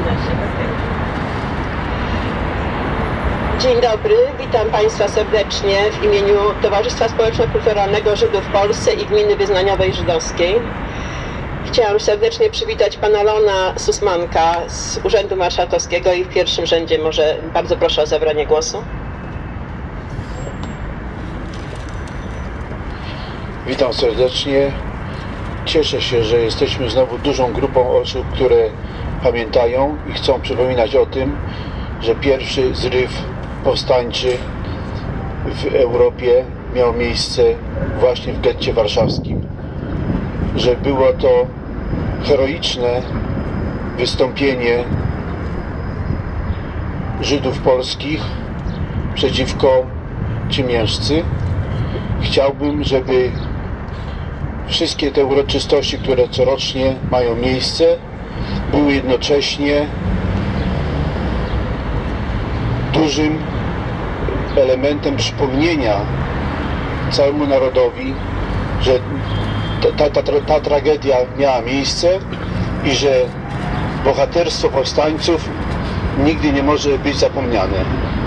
Dzień dobry, witam Państwa serdecznie w imieniu Towarzystwa Społeczno-Kulturalnego Żydów w Polsce i Gminy Wyznaniowej Żydowskiej. Chciałam serdecznie przywitać pana Leona Susmanka z Urzędu Marszałkowskiego i w pierwszym rzędzie może bardzo proszę o zabranie głosu. Witam serdecznie. Cieszę się, że jesteśmy znowu dużą grupą osób, które pamiętają i chcą przypominać o tym, że pierwszy zryw powstańczy w Europie miał miejsce właśnie w getcie warszawskim. Że było to heroiczne wystąpienie Żydów polskich przeciwko ciemiężcy. Chciałbym, żeby wszystkie te uroczystości, które corocznie mają miejsce, były jednocześnie dużym elementem przypomnienia całemu narodowi, że ta tragedia miała miejsce i że bohaterstwo powstańców nigdy nie może być zapomniane.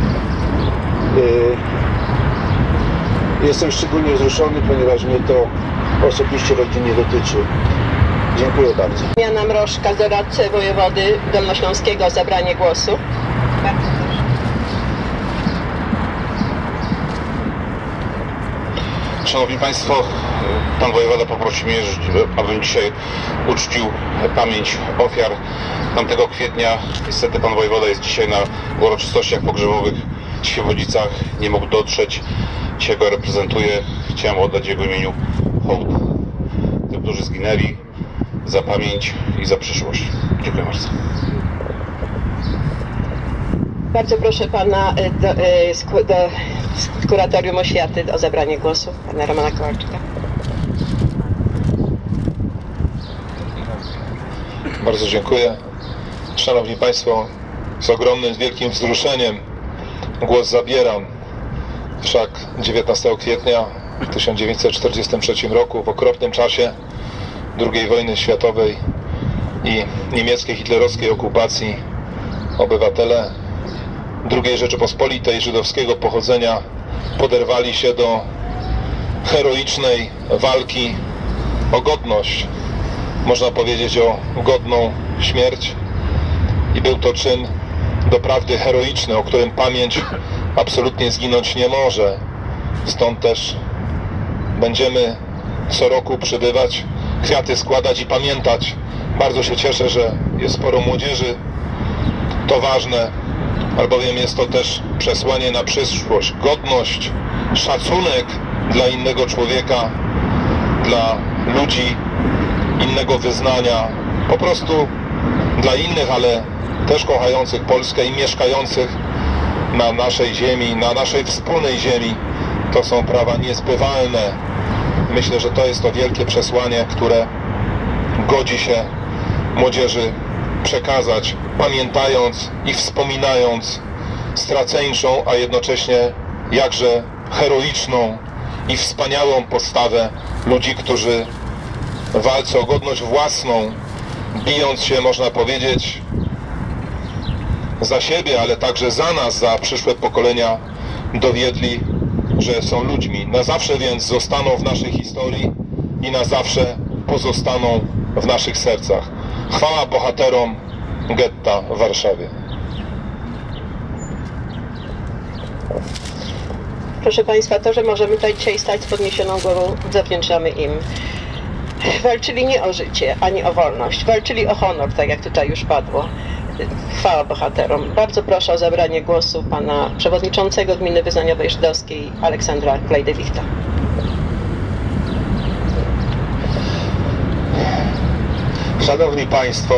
Jestem szczególnie wzruszony, ponieważ mnie to osobiście rodzinnie dotyczy. Dziękuję bardzo. Jana Mrożka, doradcę wojewody dolnośląskiego, o zabranie głosu. Bardzo proszę. Szanowni Państwo, Pan Wojewoda poprosił mnie, abym dzisiaj uczcił pamięć ofiar 5 kwietnia. Niestety Pan Wojewoda jest dzisiaj na uroczystościach pogrzebowych w Świebodzicach. Nie mógł dotrzeć. Dzisiaj go reprezentuję. Chciałem oddać w jego imieniu hołd tym, którzy zginęli, za pamięć i za przyszłość. Dziękuję bardzo. Bardzo proszę pana z Kuratorium Oświaty o zabranie głosu, pana Romana Kowalczyka. Bardzo dziękuję. Szanowni Państwo, z ogromnym, wielkim wzruszeniem głos zabieram. Wszak 19 kwietnia w 1943 roku, w okropnym czasie II wojny światowej i niemieckiej hitlerowskiej okupacji, obywatele II Rzeczypospolitej żydowskiego pochodzenia poderwali się do heroicznej walki o godność, można powiedzieć o godną śmierć, i był to czyn doprawdy heroiczny, o którym pamięć absolutnie zginąć nie może. Stąd też będziemy co roku przybywać, kwiaty składać i pamiętać. Bardzo się cieszę, że jest sporo młodzieży. To ważne, albowiem jest to też przesłanie na przyszłość. Godność, szacunek dla innego człowieka, dla ludzi innego wyznania, po prostu dla innych, ale też kochających Polskę i mieszkających na naszej ziemi, na naszej wspólnej ziemi. To są prawa niezbywalne. Myślę, że to jest to wielkie przesłanie, które godzi się młodzieży przekazać, pamiętając i wspominając straceńczą, a jednocześnie jakże heroiczną i wspaniałą postawę ludzi, którzy w walce o godność własną, bijąc się, można powiedzieć, za siebie, ale także za nas, za przyszłe pokolenia, dowiedli, że są ludźmi. Na zawsze więc zostaną w naszej historii i na zawsze pozostaną w naszych sercach. Chwała bohaterom getta w Warszawie. Proszę Państwa, to, że możemy tutaj dzisiaj stać z podniesioną głową, zawdzięczamy im. Walczyli nie o życie, ani o wolność. Walczyli o honor, tak jak tutaj już padło. Chwała bohaterom. Bardzo proszę o zabranie głosu pana przewodniczącego Gminy Wyznaniowej Żydowskiej Aleksandra Klejdewichta. Szanowni Państwo,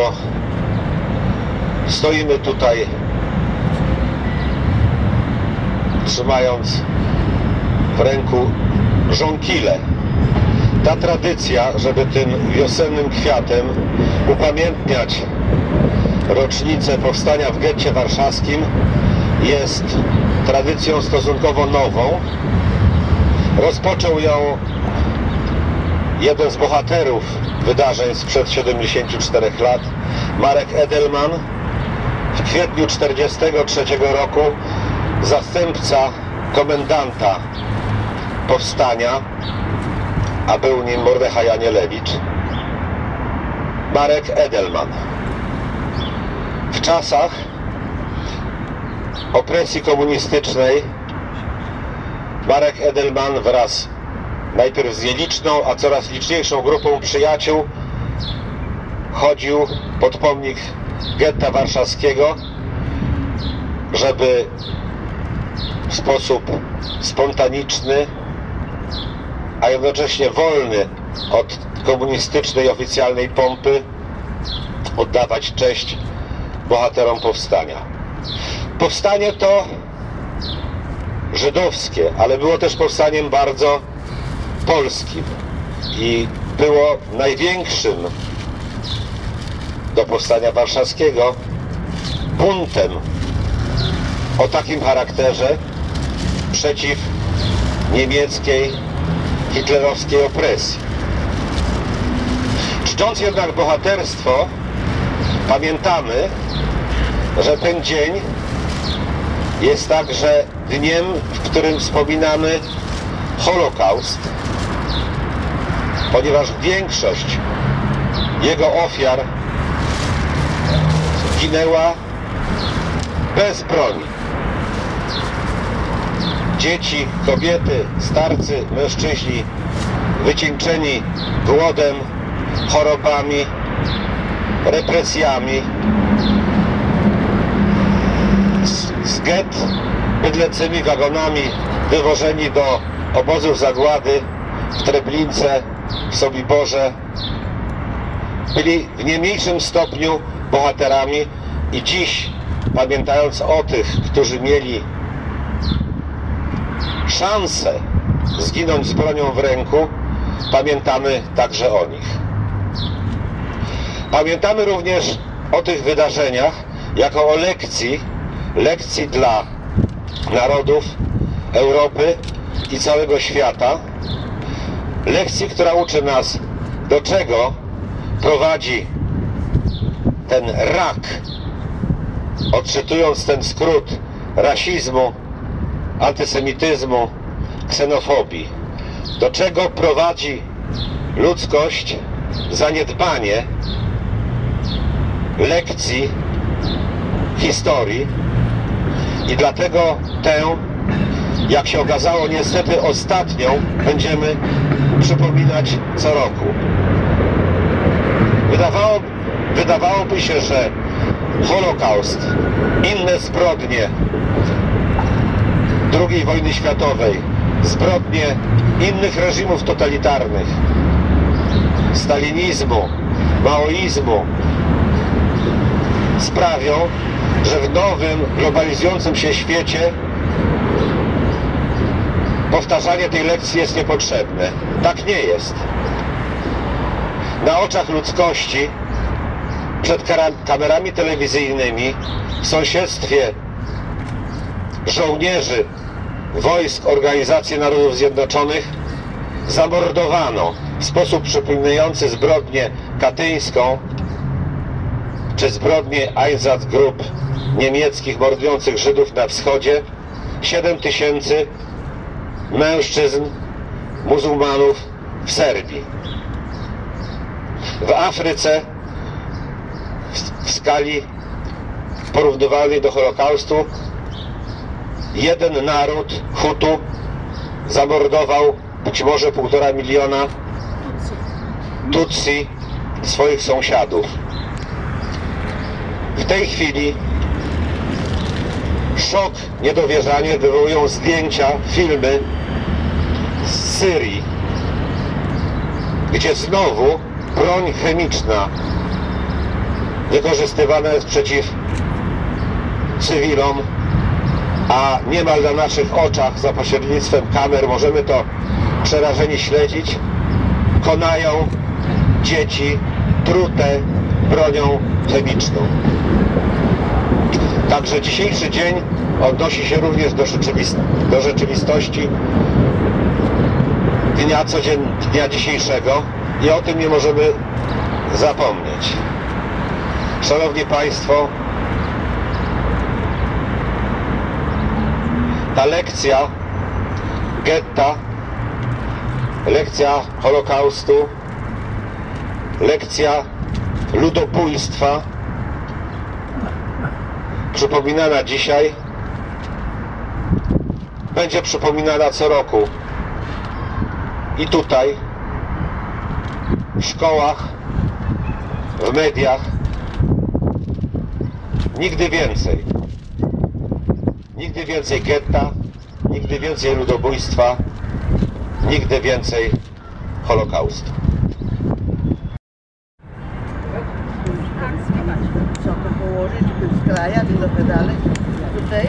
stoimy tutaj trzymając w ręku żonkile. Ta tradycja, żeby tym wiosennym kwiatem upamiętniać rocznicę powstania w getcie warszawskim, jest tradycją stosunkowo nową. Rozpoczął ją jeden z bohaterów wydarzeń sprzed 74 lat, Marek Edelman, w kwietniu 1943 roku zastępca komendanta powstania, a był nim Mordechaj Anielewicz, Marek Edelman. W czasach opresji komunistycznej Marek Edelman wraz najpierw z nieliczną, a coraz liczniejszą grupą przyjaciół chodził pod pomnik getta warszawskiego, żeby w sposób spontaniczny, a jednocześnie wolny od komunistycznej oficjalnej pompy oddawać cześć bohaterom powstania. Powstanie to żydowskie, ale było też powstaniem bardzo polskim i było największym do powstania warszawskiego buntem o takim charakterze przeciw niemieckiej, hitlerowskiej opresji. Czcząc jednak bohaterstwo, pamiętamy, że ten dzień jest także dniem, w którym wspominamy Holokaust, ponieważ większość jego ofiar ginęła bez broni. Dzieci, kobiety, starcy, mężczyźni wycieńczeni głodem, chorobami, represjami, z gett bydlecymi wagonami wywożeni do obozów zagłady w Treblince, w Sobiborze, byli w nie mniejszym stopniu bohaterami i dziś, pamiętając o tych, którzy mieli szansę zginąć z bronią w ręku, pamiętamy także o nich. Pamiętamy również o tych wydarzeniach jako o lekcji dla narodów Europy i całego świata, lekcji, która uczy nas, do czego prowadzi ten rak, odczytując ten skrót rasizmu, antysemityzmu, ksenofobii. Do czego prowadzi ludzkość zaniedbanie lekcji historii i dlatego tę, jak się okazało, niestety ostatnią będziemy przypominać co roku. Wydawałoby się, że Holokaust, inne zbrodnie II wojny światowej, zbrodnie innych reżimów totalitarnych, stalinizmu, maoizmu sprawią, że w nowym, globalizującym się świecie powtarzanie tej lekcji jest niepotrzebne. Tak nie jest. Na oczach ludzkości, przed kamerami telewizyjnymi, w sąsiedztwie żołnierzy wojsk Organizacji Narodów Zjednoczonych zamordowano w sposób przypominający zbrodnię katyńską czy zbrodnię Einsatzgrupp niemieckich mordujących Żydów na wschodzie 7 000 mężczyzn, muzułmanów w Serbii. W Afryce w skali porównywalnej do Holokaustu jeden naród, Hutu, zamordował być może 1,5 miliona Tutsi, swoich sąsiadów. W tej chwili szok, niedowierzanie wywołują zdjęcia, filmy z Syrii, gdzie znowu broń chemiczna wykorzystywana jest przeciw cywilom, a niemal na naszych oczach za pośrednictwem kamer możemy to przerażeni śledzić. Konają dzieci trute bronią chemiczną. Także dzisiejszy dzień odnosi się również do rzeczywistości dnia dzisiejszego i o tym nie możemy zapomnieć. Szanowni Państwo, ta lekcja getta, lekcja Holokaustu, lekcja ludobójstwa przypominana dzisiaj będzie przypominana co roku i tutaj w szkołach, w mediach. Nigdy więcej getta, nigdy więcej ludobójstwa, nigdy więcej Holokaustu. Co to położyć, skrajać i trochę dalej. Tutaj.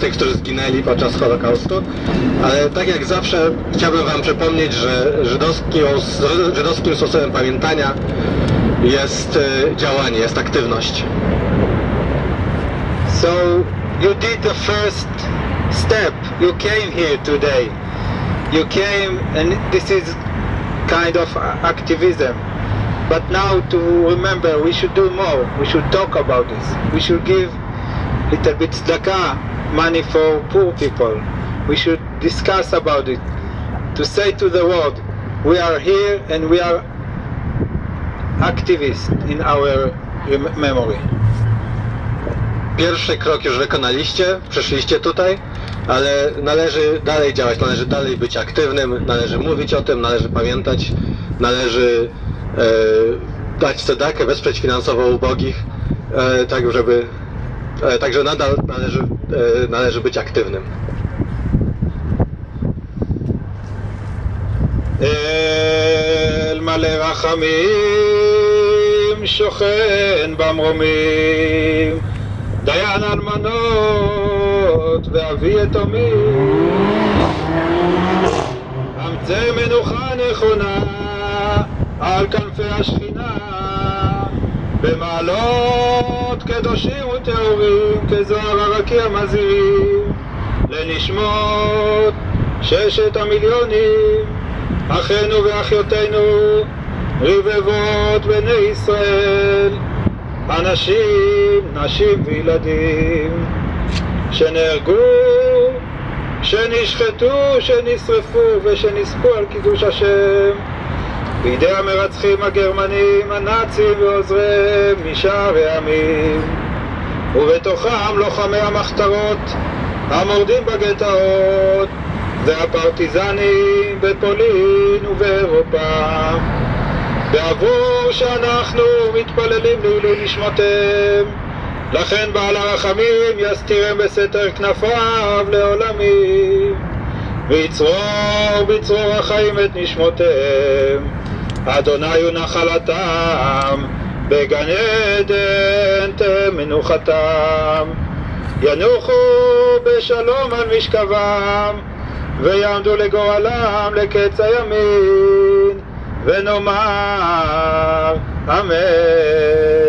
tych, którzy zginęli podczas Holokaustu, ale tak jak zawsze chciałbym Wam przypomnieć, że żydowskim sposobem pamiętania jest działanie, jest aktywność. So you did the first step. You came here today. You came, and this is kind of activism. But now to remember, we should do more. We should talk about this. We should give little bit tzedakah, money for poor people. We should discuss about it. To say to the world, we are here and we are activists in our memory. Pierwszy krok już wykonaliście, przyszliście tutaj, ale należy dalej działać, należy dalej być aktywnym, należy mówić o tym, należy pamiętać, należy dać cedakę, wesprzeć finansowo ubogich, także nadal należy być aktywnym. אל מלא רחמים שוכן במרומים דיין אלמנות ואבי יתומים אמצא מנוחה נכונה על כנפי השכינה במעלות קדושים וטהורים כזוהר הרקיע מזהירים לנשמות 6 המיליונים אחינו ואחיותינו רבבות בני ישראל אנשים, נשים וילדים שנהרגו, שנשחטו, שנשרפו ושנספו על קידוש השם בידי המרצחים הגרמנים, הנאצים ועוזריהם משאר העמים ובתוכם לוחמי המחתרות המורדים בגטאות והפרטיזנים בפולין ובאירופה בעבור שאנחנו מתפללים לעילוי נשמותיהם לכן בעל הרחמים יסתירם בסתר כנפיו לעולמים ויצרור בצרור החיים את נשמותיהם אדוני הוא נחלתם בגן עדן מנוחתם ינוחו בשלום על משכבם ויעמדו לגורלם לקץ הימין ונאמר אמן.